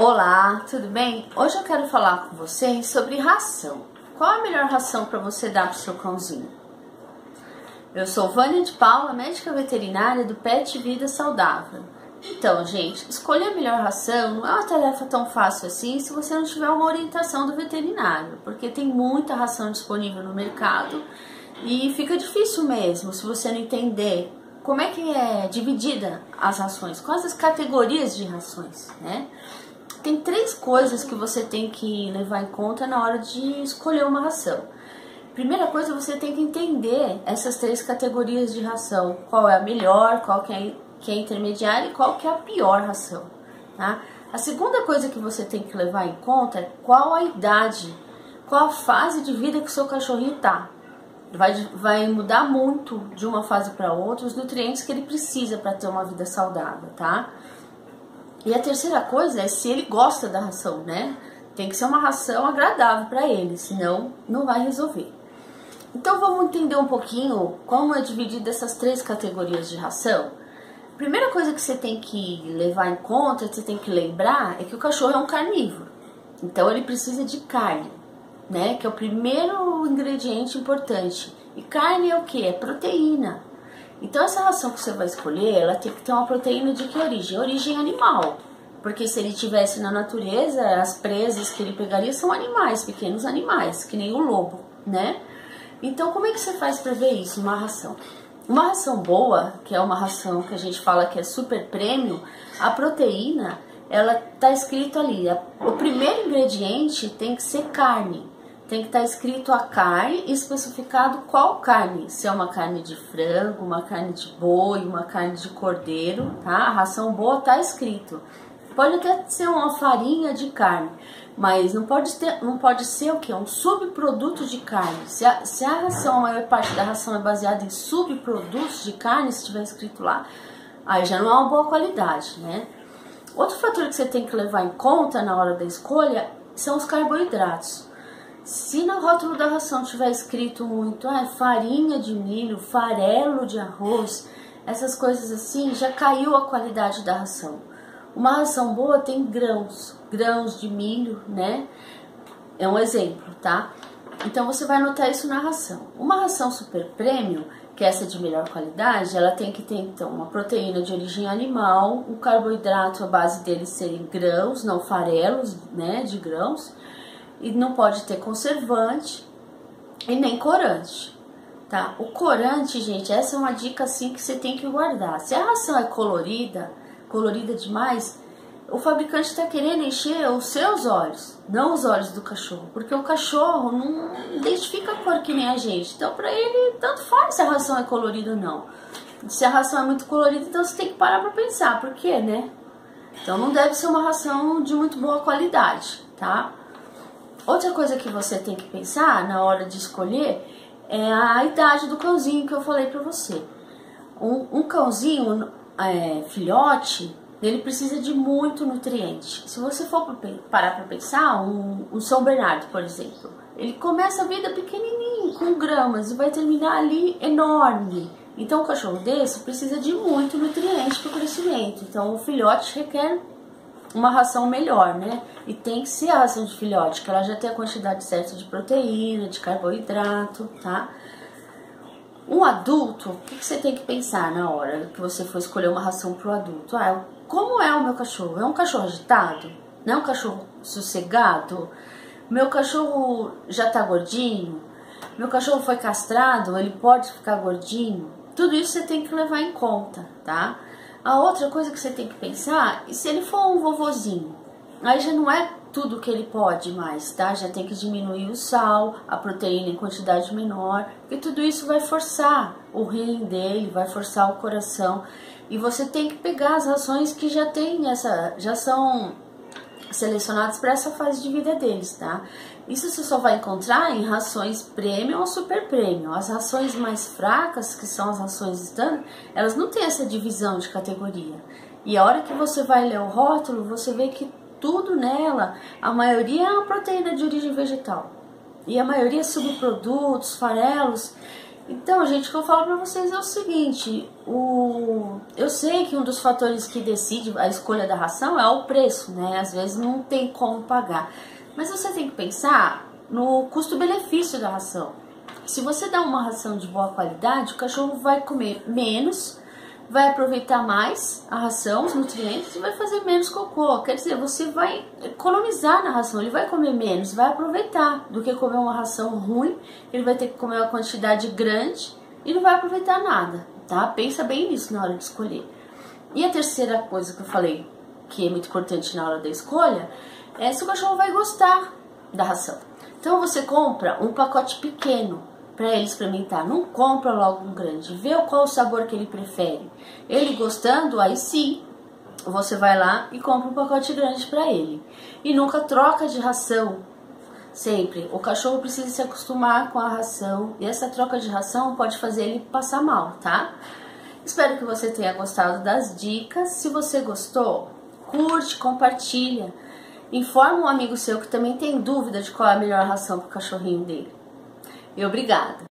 Olá, tudo bem? Hoje eu quero falar com vocês sobre ração. Qual a melhor ração para você dar para o seu cãozinho? Eu sou Vânia de Paula, médica veterinária do Pet Vida Saudável. Então, gente, escolher a melhor ração não é uma tarefa tão fácil assim se você não tiver uma orientação do veterinário, porque tem muita ração disponível no mercado e fica difícil mesmo se você não entender como é que é dividida as rações, quais as categorias de rações, né? Tem três coisas que você tem que levar em conta na hora de escolher uma ração. Primeira coisa, você tem que entender essas três categorias de ração. Qual é a melhor, qual que é intermediária e qual que é a pior ração, tá? A segunda coisa que você tem que levar em conta é qual a idade, qual a fase de vida que o seu cachorrinho tá. Vai mudar muito de uma fase para outra os nutrientes que ele precisa para ter uma vida saudável, tá? E a terceira coisa é se ele gosta da ração, né? Tem que ser uma ração agradável para ele, senão não vai resolver. Então vamos entender um pouquinho como é dividida essas três categorias de ração. Primeira coisa que você tem que levar em conta, que você tem que lembrar, é que o cachorro é um carnívoro. Então ele precisa de carne, né? Que é o primeiro ingrediente importante. E carne é o que? É proteína. Então essa ração que você vai escolher, ela tem que ter uma proteína de que origem? Origem animal. Porque se ele estivesse na natureza, as presas que ele pegaria são animais, pequenos animais, que nem o lobo, né? Então como é que você faz para ver isso? Uma ração boa, que é uma ração que a gente fala que é super premium, a proteína, ela tá escrito ali, o primeiro ingrediente tem que ser carne. Tem que estar escrito a carne e especificado qual carne. Se é uma carne de frango, uma carne de boi, uma carne de cordeiro, tá? A ração boa tá escrito. Pode até ser uma farinha de carne, mas não pode ser o que? Um subproduto de carne. Se a ração, a maior parte da ração é baseada em subprodutos de carne, se tiver escrito lá, aí já não é uma boa qualidade, né? Outro fator que você tem que levar em conta na hora da escolha são os carboidratos. Se no rótulo da ração tiver escrito muito farinha de milho, farelo de arroz, essas coisas assim, já caiu a qualidade da ração. Uma ração boa tem grãos de milho, né? É um exemplo, tá? Então você vai anotar isso na ração. Uma ração super premium, que é essa de melhor qualidade, ela tem que ter então uma proteína de origem animal, um carboidrato, a base deles serem grãos, não farelos, né, de grãos. E não pode ter conservante e nem corante, tá? O corante, gente, essa é uma dica assim que você tem que guardar. Se a ração é colorida demais, o fabricante está querendo encher os seus olhos, não os olhos do cachorro, porque o cachorro não identifica a cor que nem a gente. Então, para ele, tanto faz se a ração é colorida ou não. Se a ração é muito colorida, então você tem que parar para pensar, por quê, né? Então, não deve ser uma ração de muito boa qualidade, tá? Outra coisa que você tem que pensar na hora de escolher é a idade do cãozinho que eu falei pra você. Um cãozinho filhote, ele precisa de muito nutriente. Se você for parar pra pensar, um São Bernardo, por exemplo, ele começa a vida pequenininho, com gramas, e vai terminar ali enorme. Então, um cachorro desse precisa de muito nutriente para o crescimento. Então, o filhote requer uma ração melhor, né? E tem que ser a ração de filhote, que ela já tem a quantidade certa de proteína, de carboidrato, tá? Um adulto, o que você tem que pensar na hora que você for escolher uma ração para o adulto? Como é o meu cachorro? É um cachorro agitado? Não é um cachorro sossegado? Meu cachorro já tá gordinho? Meu cachorro foi castrado? Ele pode ficar gordinho? Tudo isso você tem que levar em conta, tá? A outra coisa que você tem que pensar, e se ele for um vovozinho, aí já não é tudo que ele pode mais, tá? Já tem que diminuir o sal, a proteína em quantidade menor, porque tudo isso vai forçar o rim dele, vai forçar o coração. E você tem que pegar as rações que já são selecionadas para essa fase de vida deles, tá? Isso você só vai encontrar em rações premium ou super premium. As rações mais fracas, que são as rações standard, elas não têm essa divisão de categoria. E a hora que você vai ler o rótulo, você vê que tudo nela, a maioria é uma proteína de origem vegetal. E a maioria é subprodutos, farelos. Então, gente, o que eu falo pra vocês é o seguinte, eu sei que um dos fatores que decide a escolha da ração é o preço, né? Às vezes não tem como pagar. Mas você tem que pensar no custo-benefício da ração. Se você dá uma ração de boa qualidade, o cachorro vai comer menos, vai aproveitar mais a ração, os nutrientes, e vai fazer menos cocô. Quer dizer, você vai economizar na ração, ele vai comer menos, vai aproveitar, do que comer uma ração ruim, ele vai ter que comer uma quantidade grande e não vai aproveitar nada, tá? Pensa bem nisso na hora de escolher. E a terceira coisa que eu falei, que é muito importante na hora da escolha, é se o cachorro vai gostar da ração. Então você compra um pacote pequeno para ele experimentar, não compra logo um grande, vê qual o sabor que ele prefere. Ele gostando, aí sim, você vai lá e compra um pacote grande para ele. E nunca troca de ração, sempre. O cachorro precisa se acostumar com a ração e essa troca de ração pode fazer ele passar mal, tá? Espero que você tenha gostado das dicas. Se você gostou, curte, compartilha. Informa um amigo seu que também tem dúvida de qual é a melhor ração para o cachorrinho dele. E obrigada!